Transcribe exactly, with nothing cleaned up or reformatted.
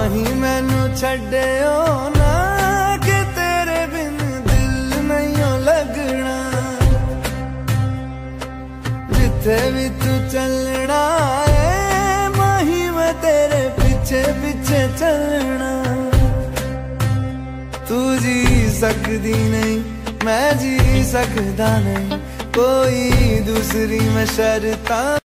माही मैनू छड्डियो ना कि तेरे बिन दिल नहीं लगना। जिथे भी तू चलना है माही मैं तेरे पीछे पीछे चलना। तू जी सकदी नहीं मैं जी सकदा नहीं, कोई दूसरी मैं शर्तां